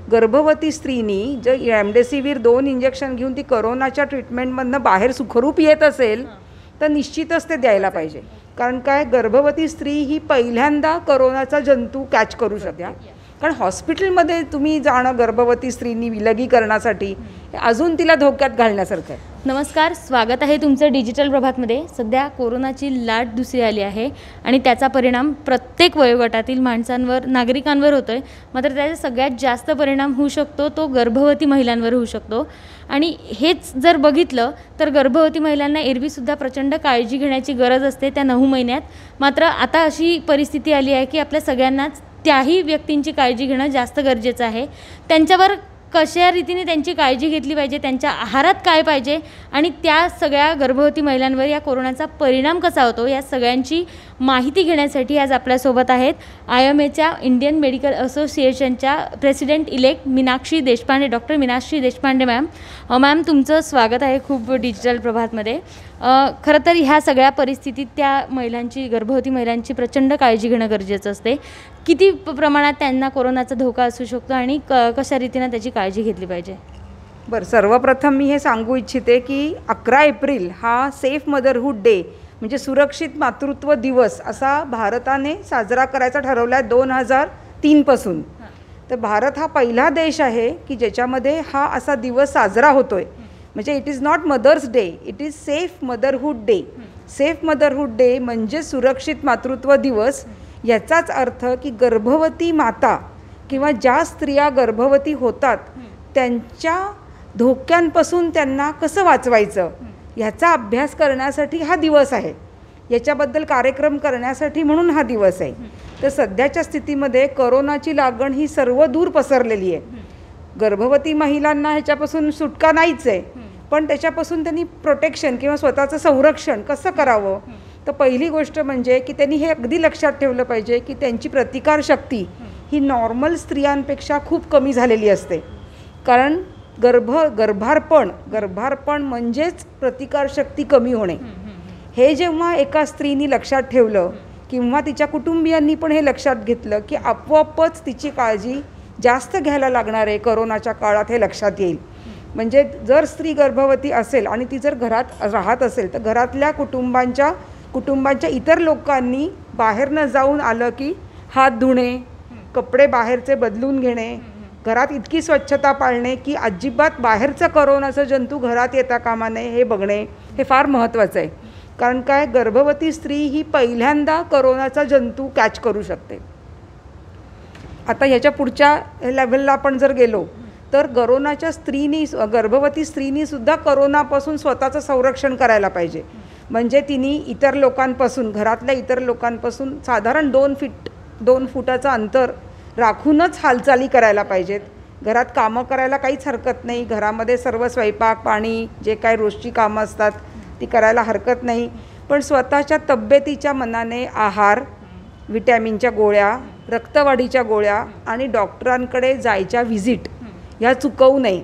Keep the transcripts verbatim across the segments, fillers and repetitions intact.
गर्भवती स्त्रीनी जर रेमडेसिवीर दोन इंजेक्शन घेऊन ती कोरोनाच्या ट्रीटमेंटमधनं बाहेर सुखरूप येत असेल तर निश्चितच ते द्यायला पाहिजे. कारण काय, गर्भवती स्त्री ही पहिल्यांदा कोरोनाचा जंतू कॅच करू शकते. कारण हॉस्पिटलमध्ये तुम्ही जाणं गर्भवती स्त्रीनी विलगीकरणासाठी अजून तिला धोक्यात घालण्यासारखं आहे. नमस्कार, स्वागत आहे तुमचं डिजिटल प्रभातमध्ये. सध्या कोरोनाची लाट दुसरी आली आहे आणि त्याचा परिणाम प्रत्येक वयोगटातील माणसांवर, नागरिकांवर होतो आहे. मात्र त्याचा सगळ्यात जास्त परिणाम होऊ शकतो तो गर्भवती महिलांवर होऊ शकतो. आणि हेच जर बघितलं तर गर्भवती महिलांना एरवीसुद्धा प्रचंड काळजी घेण्याची गरज असते त्या नऊ महिन्यात. मात्र आता अशी परिस्थिती आली आहे की आपल्या सगळ्यांनाच त्याही व्यक्तींची काळजी घेणं जास्त गरजेचं आहे. त्यांच्यावर कशा रीतीने त्यांची काळजी घेतली पाहिजे, त्यांच्या आहारात काय पाहिजे आणि त्या सगळ्या गर्भवती महिलांवर या कोरोनाचा परिणाम कसा होतो या सगळ्यांची माहिती घेण्यासाठी आज आपल्यासोबत आहेत आय एम एच्या इंडियन मेडिकल असोसिएशनच्या president elect Meenakshi Deshpande, doctor Meenakshi Deshpande ma'am. Ma'am तुमचं स्वागत आहे खूप डिजिटल प्रभातमध्ये. खरं तर ह्या सगळ्या परिस्थितीत त्या महिलांची, गर्भवती महिलांची प्रचंड काळजी घेणं गरजेचं असते. किती प्रमाणात त्यांना कोरोनाचा धोका असू शकतो आणि क कशा रीतीनं त्याची काळजी घेतली पाहिजे? बरं, सर्वप्रथम मी हे सांगू इच्छिते की अकरा एप्रिल हा सेफ मदरहूड डे म्हणजे सुरक्षित मातृत्व दिवस असा भारताने साजरा करायचा ठरवला आहे दोन हजार तीनपासून. तर भारत हा पहिला देश आहे की ज्याच्यामध्ये हा असा दिवस साजरा होतो आहे. म्हणजे it is not mother's day, it is safe motherhood day. Safe motherhood day म्हणजे सुरक्षित मातृत्व दिवस. याचाच अर्थ की गर्भवती माता किंवा ज्या स्त्रिया गर्भवती होतात त्यांच्या धोक्यांपासून त्यांना कसं वाचवायचं ह्याचा अभ्यास करण्यासाठी हा दिवस आहे. याच्याबद्दल कार्यक्रम करण्यासाठी म्हणून हा दिवस आहे. तर सध्याच्या स्थितीमध्ये कोरोनाची लागण ही सर्व दूर पसरलेली आहे. गर्भवती महिलांना ह्याच्यापासून सुटका नाहीच आहे, पण त्याच्यापासून त्यांनी प्रोटेक्शन किंवा स्वतःचं संरक्षण कसं करावं, तर पहिली गोष्ट म्हणजे की त्यांनी हे अगदी लक्षात ठेवलं पाहिजे की त्यांची प्रतिकारशक्ती ही नॉर्मल स्त्रियांपेक्षा खूप कमी झालेली असते. कारण गर्भ गर्भारपण गर्भारपण म्हणजेच प्रतिकारशक्ती कमी होणे. हे जेव्हा एका स्त्रीनी लक्षात ठेवलं किंवा तिच्या कुटुंबियांनी पण हे लक्षात घेतलं की आपोआपच तिची काळजी जास्त घ्यायला लागणार आहे कोरोनाच्या काळात, हे लक्षात येईल. म्हणजे जर स्त्री गर्भवती असेल आणि ती जर घरात राहत असेल तर घरातल्या कुटुंबांच्या कुटुंबांच्या इतर लोकांनी बाहेर न जाऊन आलं की हात धुणे, कपडे बाहेरचे बदलून घेणे, घरात इतकी स्वच्छता पाळणे की अजिबात बाहेरचा कोरोनाचा जंतू घरात येता कामा नये हे बघणे, हे फार महत्त्वाचं आहे. कारण काय, गर्भवती स्त्री ही पहिल्यांदा कोरोनाचा जंतू कॅच करू शकते. आता ह्याच्या पुढच्या लेव्हलला आपण जर गेलो तर कोरोनाच्या स्त्रीनी, गर्भवती स्त्रीनी सुद्धा कोरोनापासून स्वतःचं संरक्षण करायला पाहिजे. म्हणजे तिने इतर लोकांपासून, घरातल्या इतर लोकांपासून साधारण दोन फीट दोन फुटाचं अंतर राखूनच हालचाली करायला पाहिजेत. घरात कामं करायला काहीच हरकत नाही. घरामध्ये सर्व स्वयंपाक पाणी जे काय रोजची कामं असतात ती करायला हरकत नाही. पण स्वतःच्या तब्येतीच्या मनाने आहार, विटॅमिनच्या गोळ्या, रक्तवाढीच्या गोळ्या आणि डॉक्टरांकडे जायच्या व्हिजिट ह्या चुकवू नये.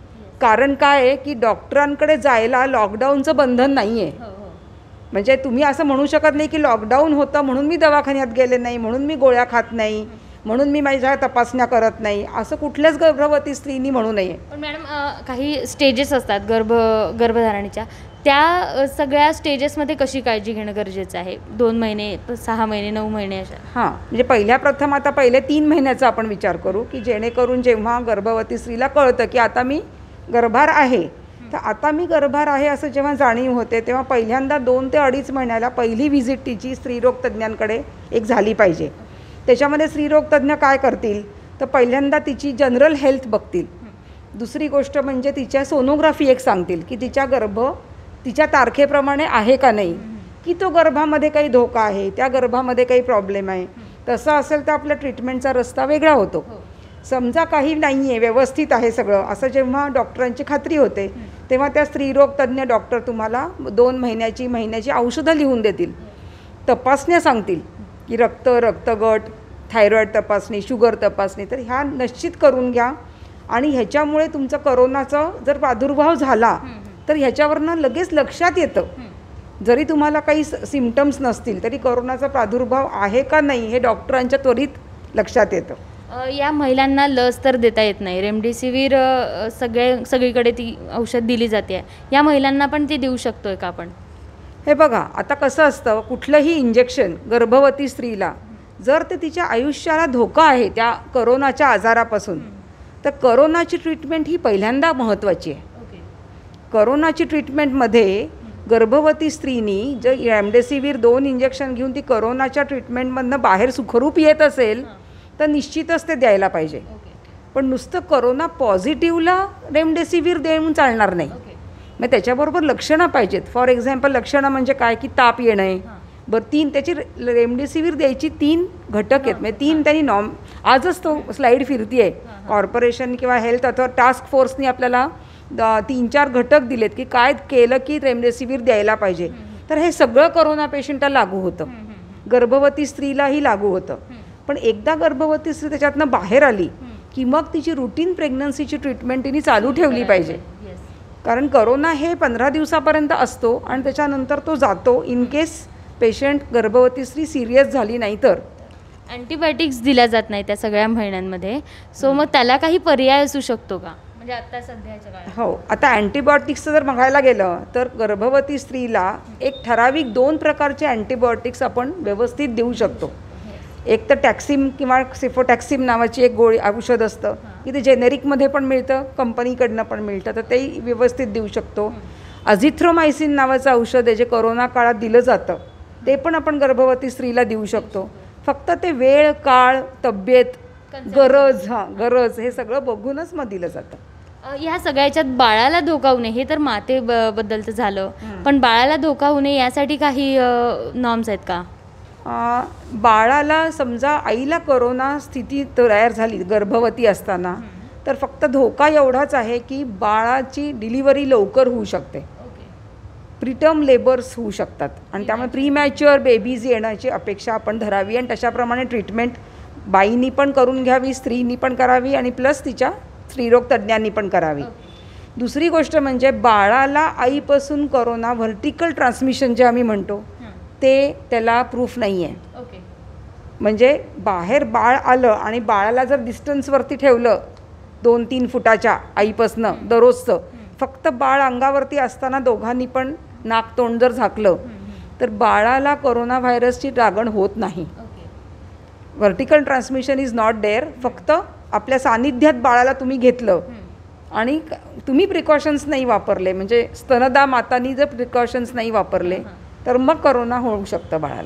कारण काय आहे की डॉक्टरांकडे जायला लॉकडाऊनचं बंधन नाही आहे. म्हणजे तुम्ही असं म्हणू शकत नाही की लॉकडाऊन होतं म्हणून मी दवाखान्यात गेले नाही, म्हणून मी गोळ्या खात नाही, म्हणून मी माझ्या तपासण्या करत नाही, असं कुठल्याच गर्भवती स्त्रीनी म्हणू नये. पण मॅडम काही स्टेजेस असतात गर्भ गर्भधारणेच्या, त्या सगळ्या स्टेजेसमध्ये कशी काळजी घेणं गरजेचं आहे? दोन महिने, सहा महिने, नऊ महिने अशा. हां, म्हणजे पहिल्या प्रथम आता पहिले तीन महिन्याचा आपण विचार करू की जेणेकरून जेव्हा गर्भवती स्त्रीला कळतं की आता मी गर्भार आहे, तर आता मी गर्भार आहे असं जेव्हा जाणीव होते तेव्हा पहिल्यांदा दोन ते अडीच महिन्याला पहिली व्हिजिट तिची स्त्रीरोग तज्ज्ञांकडे एक झाली पाहिजे. त्याच्यामध्ये स्त्रीरोग तज्ज्ञ काय करतील तर पहिल्यांदा तिची जनरल हेल्थ बघतील. दुसरी गोष्ट म्हणजे तिच्या सोनोग्राफी एक सांगतील की तिच्या गर्भ तिच्या तारखेप्रमाणे आहे का नाही, की तो गर्भामध्ये काही धोका आहे, त्या गर्भामध्ये काही प्रॉब्लेम आहे. तसं असेल तर आपल्या ट्रीटमेंटचा रस्ता वेगळा होतो. समजा काही नाही आहे, व्यवस्थित आहे सगळं, असं जेव्हा डॉक्टरांची खात्री होते तेव्हा त्या स्त्रीरोग तज्ज्ञ डॉक्टर तुम्हाला दोन महिन्याची महिन्याची औषधं लिहून देतील. तपासण्या सांगतील की रक्त, रक्तगट, थायरॉईड तपासणी, शुगर तपासणी, तर ह्या निश्चित करून घ्या. आणि ह्याच्यामुळे तुमचा कोरोनाचा जर प्रादुर्भाव झाला तर ह्याच्यावरनं लगेच लक्षात येतं. जरी तुम्हाला काही सिम्पटम्स नसतील तरी कोरोनाचा प्रादुर्भाव आहे का नाही हे डॉक्टरांच्या त्वरित लक्षात येतं. अ, या महिलांना लस तर देता येत नाही. रेमडेसिवीर अ, सगळे सगळीकडे ती औषध दिली जाते आहे. या महिलांना पण ती देऊ शकतोय का आपण? हे बघा, आता कसं असतं, कुठलंही इंजेक्शन गर्भवती स्त्रीला जर ते तिच्या आयुष्याला धोका आहे त्या करोनाच्या आजारापासून, तर करोनाची ट्रीटमेंट ही पहिल्यांदा महत्त्वाची आहे. करोनाची ट्रीटमेंटमध्ये गर्भवती स्त्रीनी जर रेमडेसिवीर दोन इंजेक्शन घेऊन ती करोनाच्या ट्रीटमेंटमधनं बाहेर सुखरूप येत असेल तर निश्चितच ते द्यायला पाहिजे. पण नुसतं करोना पॉझिटिव्हला रेमडेसिवीर देऊन चालणार नाही. मग त्याच्याबरोबर लक्षणं पाहिजेत. फॉर एक्झाम्पल लक्षणं म्हणजे काय, की ताप येणं. बरं, तीन त्याची रेमडेसिवीर द्यायची तीन घटक आहेत. म्हणजे तीन त्यांनी नॉम आजच तो स्लाईड फिरती आहे. कॉर्पोरेशन किंवा हेल्थ अथवा टास्क फोर्सनी आपल्याला तीन चार घटक दिलेत की काय केलं की रेमडेसिवीर द्यायला पाहिजे. तर हे सगळं करोना पेशंटला लागू होतं, गर्भवती स्त्रीलाही लागू होतं. पण एकदा गर्भवती स्त्री त्याच्यातनं बाहेर आली की मग तिची रुटीन प्रेग्नन्सीची ट्रीटमेंट तिने चालू ठेवली पाहिजे. कारण करोना हे पंधरा दिवसापर्यंत असतो आणि त्याच्यानंतर तो जातो इन केस पेशंट गर्भवती स्त्री सिरियस झाली नाही तर. अँटीबायोटिक्स दिल्या जात नाही त्या सगळ्या महिन्यांमध्ये. सो मग त्याला काही पर्याय असू शकतो का, म्हणजे आता सध्याच्या काळात? हो, आता अँटीबायोटिक्सचं जर बघायला गेलं तर गर्भवती स्त्रीला एक ठराविक दोन प्रकारचे अँटीबायोटिक्स आपण व्यवस्थित देऊ शकतो. एक तर टॅक्सिम किंवा सिफोटॅक्सिम नावाची एक गोळी औषध असतं की ते जेनेरिकमध्ये पण मिळतं, कंपनीकडनं पण मिळतं, तर तेही व्यवस्थित देऊ शकतो. अझिथ्रोमायसिन नावाचं औषध आहे जे कोरोना काळात दिलं जातं, ते पण आपण गर्भवती स्त्रीला देऊ शकतो. फक्त ते वेळ, काळ, तब्येत, गरज हां गरज हे सगळं बघूनच मग दिलं जातं. ह्या सगळ्याच्यात बाळाला धोका होऊ नये, हे तर माते ब बद्दलचं झालं, पण बाळाला धोका होऊ नये यासाठी काही नॉर्म्स आहेत का? बाळाला समजा आईला कोरोना स्थिती तयार झाली गर्भवती असताना, तर फक्त धोका एवढाच आहे की बाळाची डिलिव्हरी लवकर होऊ शकते, प्रीटर्म लेबर्स होऊ शकतात आणि त्यामुळे प्रीमॅच्युअर बेबीज येण्याची अपेक्षा आपण धरावी आणि तशाप्रमाणे ट्रीटमेंट बाईंनी पण करून घ्यावी, स्त्रीनी पण करावी आणि प्लस तिच्या स्त्रीरोग तज्ज्ञांनी पण करावी. दुसरी गोष्ट म्हणजे बाळाला आईपासून कोरोना व्हर्टिकल ट्रान्समिशन जे आम्ही म्हणतो ते त्याला प्रूफ नाही आहे. म्हणजे बाहेर बाळ आलं आणि बाळाला जर डिस्टन्सवरती ठेवलं दोन तीन फुटाच्या आईपासनं दररोजचं, फक्त बाळ अंगावरती असताना दोघांनी पण नाक तोंड जर झाकलं तर बाळाला कोरोना व्हायरसची लागण होत नाही. Vertical transmission is not there. फक्त आपल्या सानिध्यात बाळाला तुम्ही घेतलं आणि तुम्ही प्रिकॉशन्स नाही वापरले, म्हणजे स्तनदा मातांनी जर प्रिकॉशन्स नाही वापरले तर मग कोरोना होऊ शकतं बाळाला.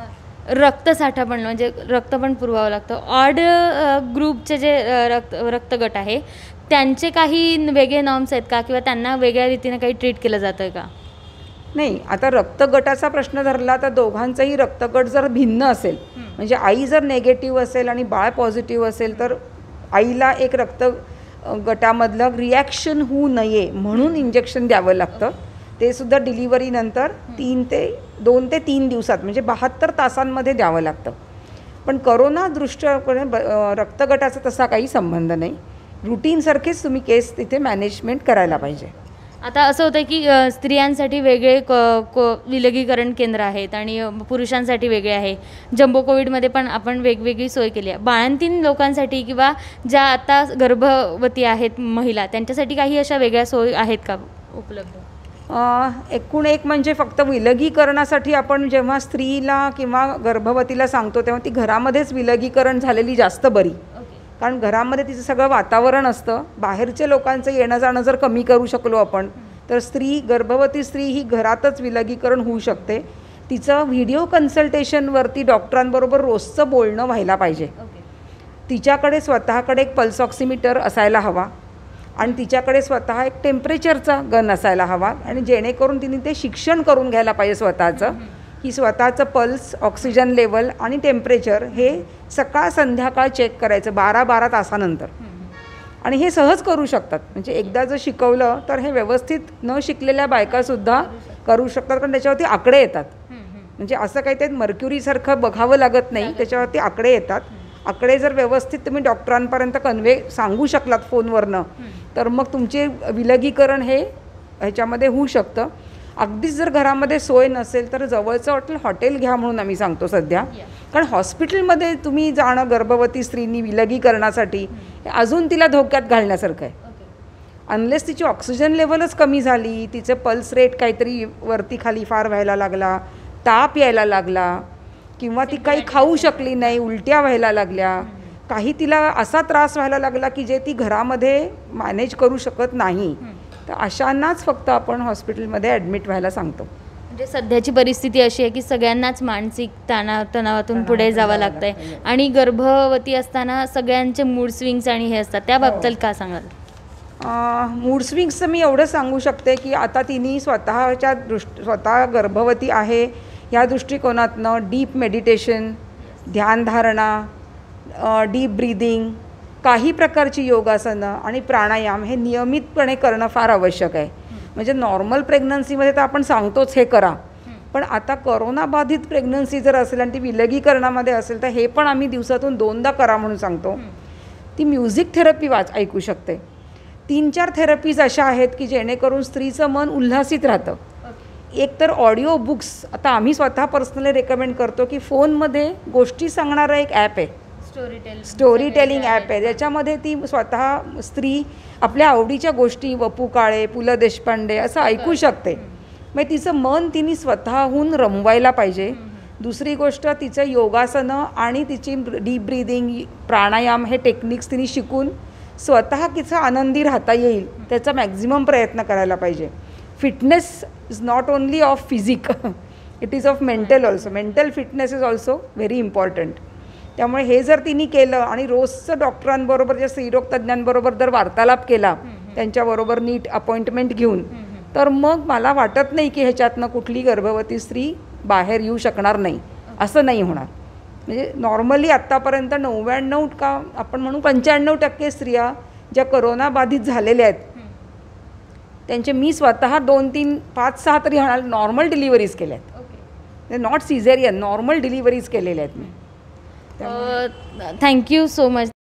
रक्तसाठा पण म्हणजे रक्त पण पुरवावं लागतं. ऑड ग्रुपचे जे रक्त रक्तगट आहे त्यांचे काही वेगळे नॉर्म्स आहेत का, किंवा त्यांना वेगळ्या रीतीने काही ट्रीट केलं जातं का? नाही, आता रक्तगटाचा प्रश्न धरला तर दोघांचंही रक्तगट जर भिन्न असेल, म्हणजे आई जर नेगेटिव्ह असेल आणि बाळ पॉझिटिव्ह असेल तर आईला एक रक्त गटामधलं रिॲक्शन होऊ नये म्हणून इंजेक्शन द्यावं लागतं. ते सुद्धा डिलिव्हरीनंतर तीन ते दोन ते तीन दिवसात म्हणजे बहात्तर तासांमध्ये द्यावं लागतं. पण करोना दृष्ट्याकडे ब रक्तगटाचा तसा काही संबंध नाही. रुटीनसारखेच तुम्ही केस तिथे मॅनेजमेंट करायला पाहिजे. आता असं होतं की स्त्रियांसाठी वेगळे क क विलगीकरण केंद्र आहेत आणि पुरुषांसाठी वेगळे आहे. जम्बो कोविडमध्ये पण आपण वेगवेगळी सोय केली आहे. बाळंतीण लोकांसाठी किंवा ज्या आता गर्भवती आहेत महिला त्यांच्यासाठी काही अशा वेगळ्या सोयी आहेत का उपलब्ध? एकूण एक म्हणजे फक्त विलगीकरणासाठी आपण जेव्हा स्त्रीला किंवा गर्भवतीला सांगतो तेव्हा ती घरामध्येच विलगीकरण झालेली जास्त बरी. कारण घरामध्ये तिचं सगळं वातावरण असतं. बाहेरच्या लोकांचं येणं जाणं जर कमी करू शकलो आपण तर स्त्री गर्भवती स्त्री ही घरातच विलगीकरण होऊ शकते. तिचं व्हिडिओ कन्सल्टेशनवरती डॉक्टरांबरोबर रोजचं बोलणं व्हायला पाहिजे. तिच्याकडे स्वतःकडे एक पल्स ऑक्सिमीटर असायला हवा आणि तिच्याकडे स्वतः एक टेम्परेचरचा गन असायला हवा आणि जेणेकरून तिने ते शिक्षण करून घ्यायला पाहिजे स्वतःचं की स्वतःचं पल्स, ऑक्सिजन लेवल आणि टेम्परेचर हे सकाळ संध्याकाळ चेक करायचं बारा बारा तासानंतर. आणि हे सहज करू शकतात. म्हणजे एकदा जर शिकवलं तर हे व्यवस्थित न शिकलेल्या बायकासुद्धा करू शकतात. कारण त्याच्यावरती आकडे येतात. म्हणजे असं काही ते मर्क्युरीसारखं बघावं लागत नाही, त्याच्यावरती आकडे येतात. आकडे जर व्यवस्थित तुम्ही डॉक्टरांपर्यंत कन्वे सांगू शकलात फोनवरनं तर मग तुमचे विलगीकरण हे ह्याच्यामध्ये होऊ शकतं. अगदीच जर घरामध्ये सोय नसेल तर जवळचं हॉटेल हॉटेल घ्या म्हणून आम्ही सांगतो सध्या. कारण हॉस्पिटलमध्ये तुम्ही जाणं गर्भवती स्त्रीनी विलगीकरणासाठी अजून तिला धोक्यात घालण्यासारखं आहे. अनलेस तिची ऑक्सिजन लेवलच कमी झाली, तिचे पल्स रेट काहीतरी वरती खाली फार व्हायला लागला, ताप यायला लागला, किंवा ती काही खाऊ शकली नाही, उलट्या व्हायला लागल्या, काही तिला असा त्रास व्हायला लागला की जे ती घरामध्ये मॅनेज करू शकत नाही, तर अशांनाच फक्त आपण हॉस्पिटलमध्ये ॲडमिट व्हायला सांगतो. म्हणजे सध्याची परिस्थिती अशी आहे की सगळ्यांनाच मानसिक तणाव तणावातून पुढे जावं लागतं आहे आणि गर्भवती असताना सगळ्यांचे मूड स्विंग्स आणि हे असतात, त्याबद्दल का सांगाल? मूड स्विंग्सचं मी एवढं सांगू शकते की आता तिने स्वतःच्या दृष्ट स्वतः गर्भवती आहे या दृष्टिकोनातनं डीप मेडिटेशन, ध्यानधारणा, डीप ब्रीदिंग, काही प्रकारची योगासनं आणि प्राणायाम हे नियमितपणे करणं फार आवश्यक आहे. म्हणजे नॉर्मल प्रेग्नन्सीमध्ये तर आपण सांगतोच हे करा, पण आता करोनाबाधित प्रेग्नन्सी जर असेल आणि ती विलगीकरणामध्ये असेल तर हे पण आम्ही दिवसातून दोनदा करा म्हणून सांगतो. ती म्युझिक थेरपी वाच ऐकू शकते. तीन चार थेरपीज अशा आहेत की जेणेकरून स्त्रीचं मन उल्हासित राहतं. एक तर ऑडिओ बुक्स, आता आम्ही स्वतः पर्सनली रेकमेंड करतो की फोनमध्ये गोष्टी सांगणारं एक ॲप आहे, story tell story telling app आहे, ज्याच्यामध्ये ती स्वतः स्त्री आपल्या आवडीच्या गोष्टी वपू काळे, पु ल देशपांडे असं ऐकू शकते. मग तिचं मन तिने स्वतःहून रमवायला पाहिजे. दुसरी गोष्ट, तिचं योगासनं आणि तिची डीप ब्रीदिंग, प्राणायाम हे टेक्निक्स तिने शिकून स्वतः तिचं आनंदी राहता येईल त्याचा मॅक्झिमम प्रयत्न करायला पाहिजे. Fitness is not only of physique, it is of mental also. Mental fitness is also very important. त्यामुळे हे जर तिने केलं आणि रोजचं डॉक्टरांबरोबर, ज्या स्त्रीरोग तज्ज्ञांबरोबर जर वार्तालाप केला, त्यांच्याबरोबर नीट अपॉइंटमेंट घेऊन, तर मग मला वाटत नाही की ह्याच्यातनं कुठली गर्भवती स्त्री बाहेर येऊ शकणार नाही, असं नाही होणार. म्हणजे नॉर्मली आत्तापर्यंत नव्याण्णव का आपण म्हणू पंच्याण्णव टक्के स्त्रिया ज्या करोनाबाधित झालेल्या आहेत त्यांचे मी स्वतः दोन तीन पाच सहा तरी नॉर्मल डिलिव्हरीज केल्या आहेत. नॉट सिझेरियन, नॉर्मल डिलिव्हरीज केलेल्या आहेत मी. Thank you so much.